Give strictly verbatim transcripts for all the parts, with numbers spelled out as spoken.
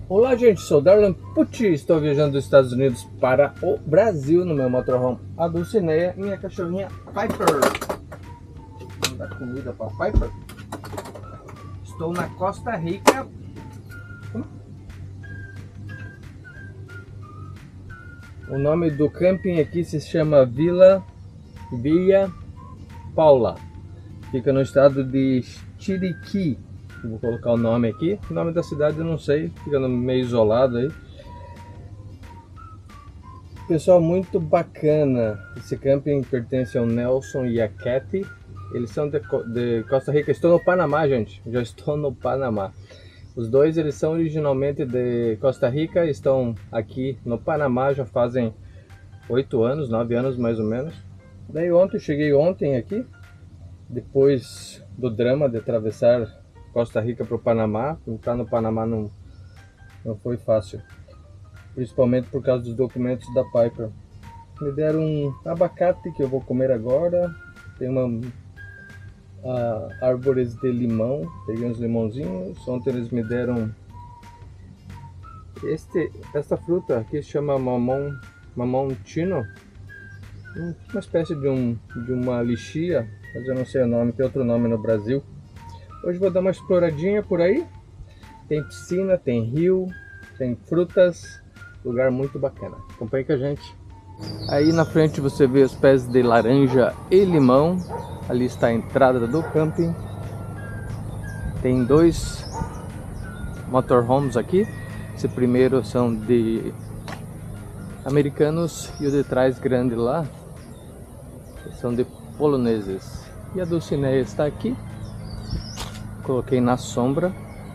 Olá gente, sou Darlan Pucci, estou viajando dos Estados Unidos para o Brasil no meu motorhome a Dulcinea e minha cachorrinha Piper. Vamos dar comida para Piper. Estou na Costa Rica. O nome do camping aqui se chama Vila Villa Paula. Fica no estado de Chiriquí. Vou colocar o nome aqui. O nome da cidade eu não sei, fica meio isolado aí. Pessoal, muito bacana. Esse camping pertence ao Nelson e a Kathy. Eles são de, de Costa Rica. Estou no Panamá, gente. Já estou no Panamá. Os dois eles são originalmente de Costa Rica. Estão aqui no Panamá já fazem oito anos, nove anos mais ou menos. Daí ontem, cheguei ontem aqui. Depois do drama de atravessar Costa Rica para o Panamá. Entrar no Panamá não, não foi fácil. Principalmente por causa dos documentos da Piper. Me deram um abacate que eu vou comer agora. Tem uma uh, árvores de limão. Peguei uns limãozinhos. Ontem eles me deram este, esta fruta aqui se chama mamão, mamão chino. Uma espécie de, um, de uma lixia, mas eu não sei o nome, tem outro nome no Brasil. Hoje vou dar uma exploradinha por aí. Tem piscina, tem rio, tem frutas, lugar muito bacana. Acompanhe com a gente. Aí na frente você vê os pés de laranja e limão. Ali está a entrada do camping. Tem dois motorhomes aqui. Esse primeiro são de americanos e o de trás grande lá são de poloneses. E a Dulcinea está aqui. Coloquei na sombra.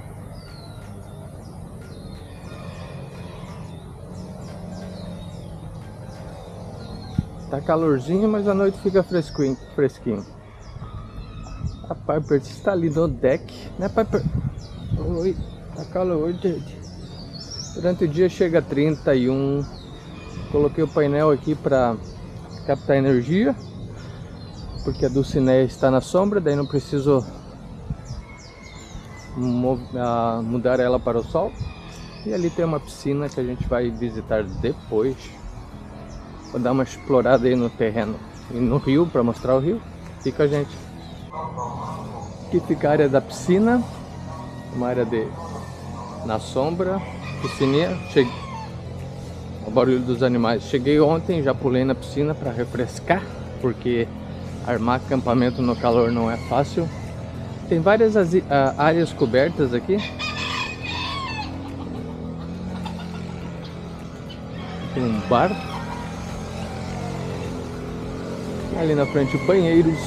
Tá calorzinho, mas a noite fica fresquinho. fresquinho. A Piper está ali no deck, né, Piper? Oi, tá calor hoje. Durante o dia chega a trinta e um. Coloquei o painel aqui para captar energia, porque a Dulcinea está na sombra, daí não preciso mudar ela para o sol. E ali tem uma piscina que a gente vai visitar depois. Vou dar uma explorada aí no terreno e no rio para mostrar o rio. Fica com a gente. Aqui fica a área da piscina, uma área de na sombra, piscininha. Cheguei... O barulho dos animais. Cheguei ontem, já pulei na piscina para refrescar, porque armar acampamento no calor não é fácil. Tem várias áreas cobertas aqui. Tem um bar. Ali na frente banheiros.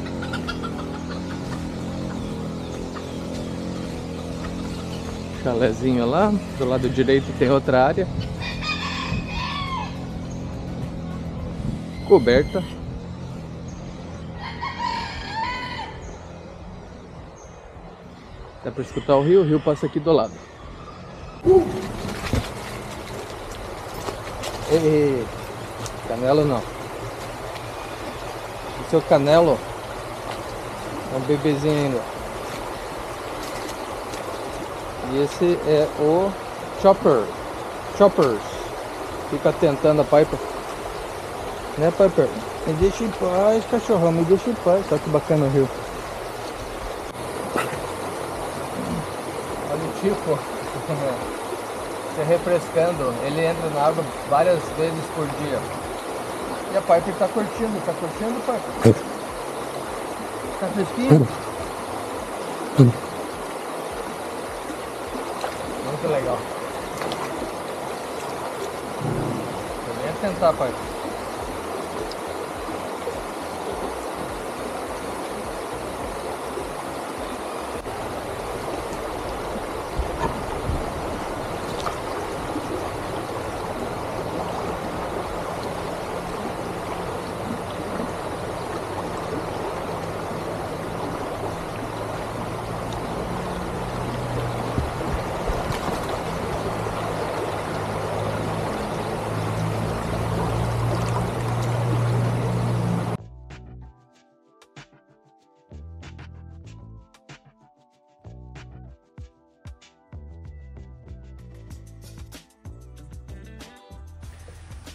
Chalezinho lá. Do lado direito tem outra área coberta. Dá para escutar o rio, o rio passa aqui do lado. Uh! Ei, ei, ei. Canelo não. Esse é o Canelo. É um bebezinho ainda. E esse é o Chopper. Choppers. Fica tentando a Piper. Né, Piper? Me deixa em paz, cachorrão. Me deixa em paz. Olha que bacana o rio. Olha o tipo. Se refrescando. Ele entra na água várias vezes por dia. E a Piper tá curtindo. Tá curtindo, Piper? Tá fresquinho? Muito legal. Eu ia tentar, Piper.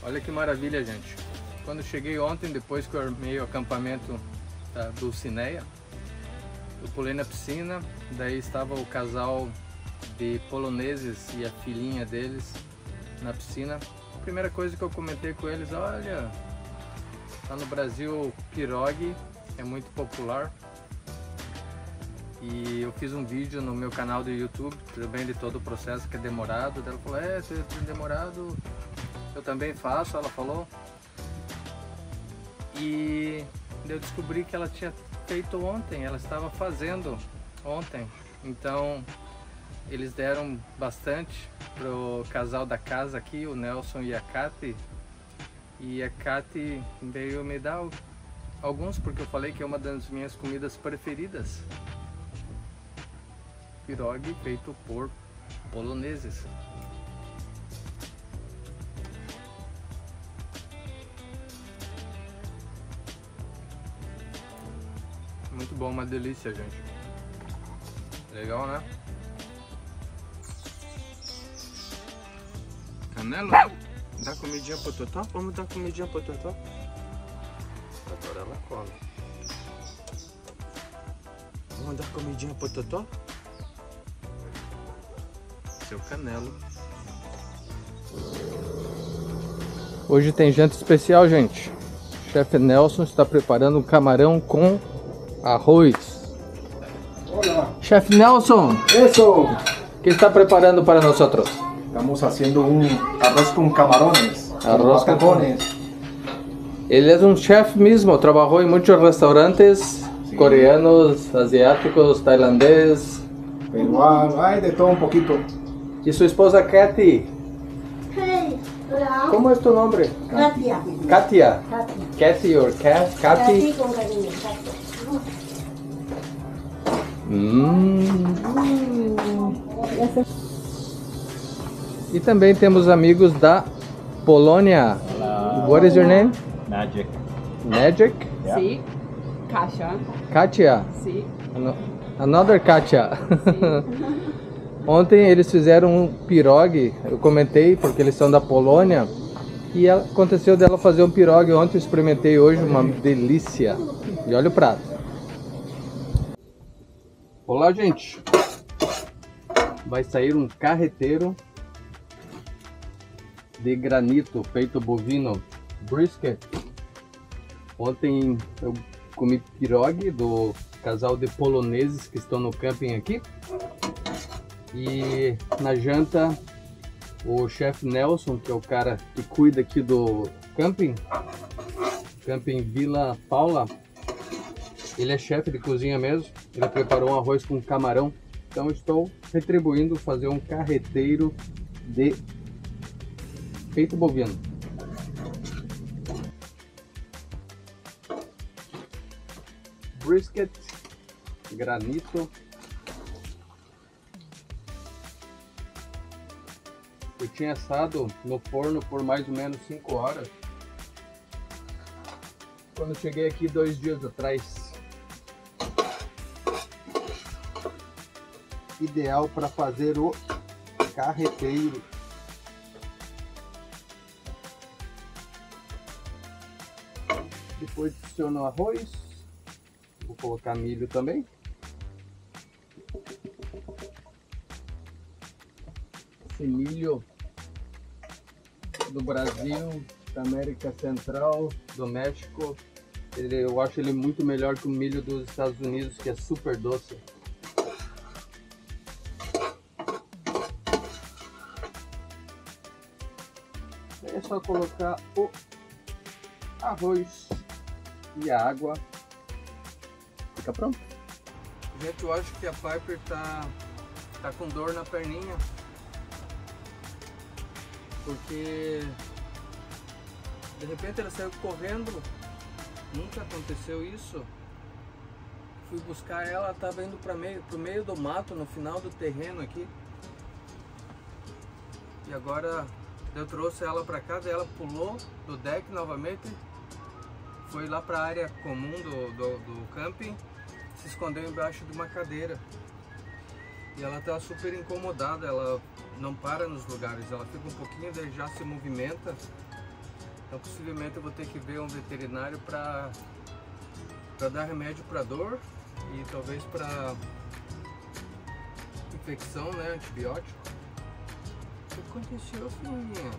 Olha que maravilha, gente. Quando cheguei ontem, depois que eu armei o acampamento da Dulcinea, eu pulei na piscina, daí estava o casal de poloneses e a filhinha deles na piscina. A primeira coisa que eu comentei com eles, olha, lá no Brasil pirogue é muito popular. E eu fiz um vídeo no meu canal do YouTube também de todo o processo que é demorado. Ela falou, é, é demorado, eu também faço, ela falou. E eu descobri que ela tinha feito ontem, ela estava fazendo ontem. Então eles deram bastante pro casal da casa aqui, o Nelson e a Katy. E a Katy veio me dar alguns, porque eu falei que é uma das minhas comidas preferidas. Pirogue feito por poloneses. Muito bom, uma delícia, gente. Legal, né? Canelo, dá comidinha pro Totó? Vamos dar comidinha pro Totó? Agora ela come. Vamos dar comidinha pro Totó? Seu Canelo. Hoje tem janta especial, gente. O chefe Nelson está preparando um camarão com arroz. Olá. Chefe Nelson, Eso. o que está preparando para nós outros? Estamos haciendo un arroz con camarones. Arroz con camarones. Ele é um chefe mesmo, trabalhou em muitos restaurantes Sí. coreanos, asiáticos, tailandês. Peruano, hay de todo un poquito. E sua esposa Katy, Hey, hola. como é tu nome? Katia. Katia. Katia. Katy or Kat? Katy Katy? con cariño, Katia. Hum. Mm. Essa- E também temos amigos da Polônia. What is your name? Magic. Magic? Yeah. Sí. Kasia. Katia. Sí. Ano- Another Katia. Ontem eles fizeram um pirogue, eu comentei porque eles são da Polônia. E ela- aconteceu dela fazer um pirogue ontem, eu experimentei hoje, uma delícia. E olha o prato. Olá, gente. Vai sair um carreteiro de granito feito bovino, brisket. Ontem eu comi pirogue do casal de poloneses que estão no camping aqui. E na janta, o chefe Nelson, que é o cara que cuida aqui do camping, camping Vila Paula, ele é chefe de cozinha mesmo, ele preparou um arroz com camarão. Então estou retribuindo fazer um carreteiro de peito bovino. Brisket, granito. Eu tinha assado no forno por mais ou menos cinco horas. Quando eu cheguei aqui dois dias atrás. Ideal para fazer o carreteiro. Depois adiciono arroz. Vou colocar milho também. Esse milho do Brasil, da América Central, do México, ele, eu acho ele muito melhor que o milho dos Estados Unidos, que é super doce. Aí é só colocar o arroz e a água. Fica pronto. Gente, eu acho que a Piper tá, tá com dor na perninha. Porque de repente ela saiu correndo, nunca aconteceu isso. Fui buscar ela, ela estava indo para meio, pro meio do mato, no final do terreno aqui. E agora eu trouxe ela para cá, daí ela pulou do deck novamente, foi lá para a área comum do, do, do camping, se escondeu embaixo de uma cadeira. E ela está super incomodada, ela não para nos lugares, ela fica um pouquinho, daí já se movimenta Então possivelmente eu vou ter que ver um veterinário para para dar remédio para dor e talvez para infecção, né, antibiótico. O que aconteceu, filhinha?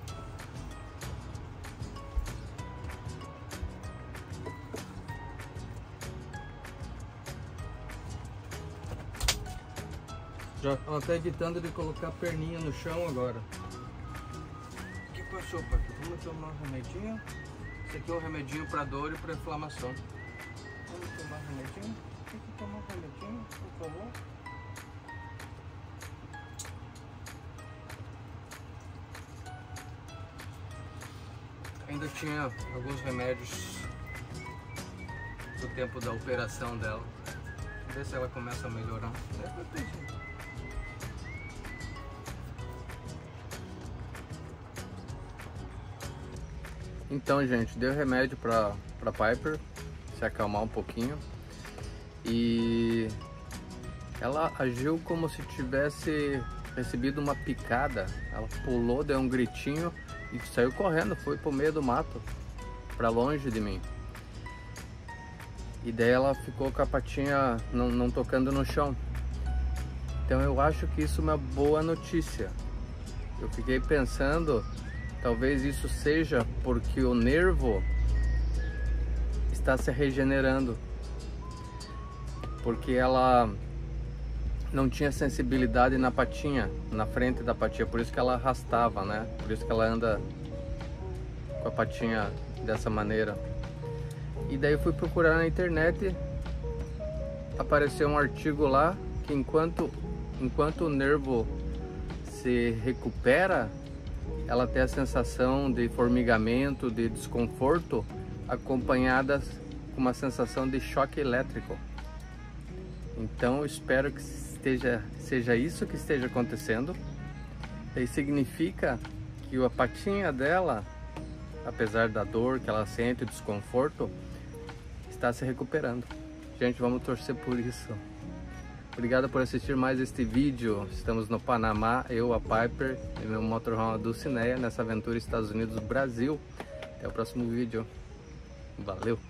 Já ela tá evitando de colocar a perninha no chão agora. O que passou, pai? Vamos tomar um remedinho. Esse aqui é um remedinho para dor e para inflamação. Vamos tomar um remedinho? Tem que tomar um remedinho, por favor. Ainda tinha alguns remédios do tempo da operação dela. Vamos ver se ela começa a melhorar. Então, gente, deu remédio para para Piper se acalmar um pouquinho e ela agiu como se tivesse recebido uma picada. Ela pulou, deu um gritinho e saiu correndo, foi pro meio do mato, para longe de mim. E daí ela ficou com a patinha não, não tocando no chão. Então eu acho que isso é uma boa notícia. Eu fiquei pensando, talvez isso seja porque o nervo está se regenerando, porque ela não tinha sensibilidade na patinha, na frente da patinha, por isso que ela arrastava, né? Por isso que ela anda com a patinha dessa maneira. E daí eu fui procurar na internet, apareceu um artigo lá que enquanto, enquanto o nervo se recupera, ela tem a sensação de formigamento, de desconforto, acompanhadas com uma sensação de choque elétrico. Então eu espero que esteja, seja isso que esteja acontecendo. Isso significa que a patinha dela, apesar da dor que ela sente, o desconforto, está se recuperando. Gente, vamos torcer por isso. Obrigado por assistir mais este vídeo. Estamos no Panamá, eu, a Piper e meu motorhome, a Dulcineia, nessa aventura Estados Unidos-Brasil. Até o próximo vídeo. Valeu!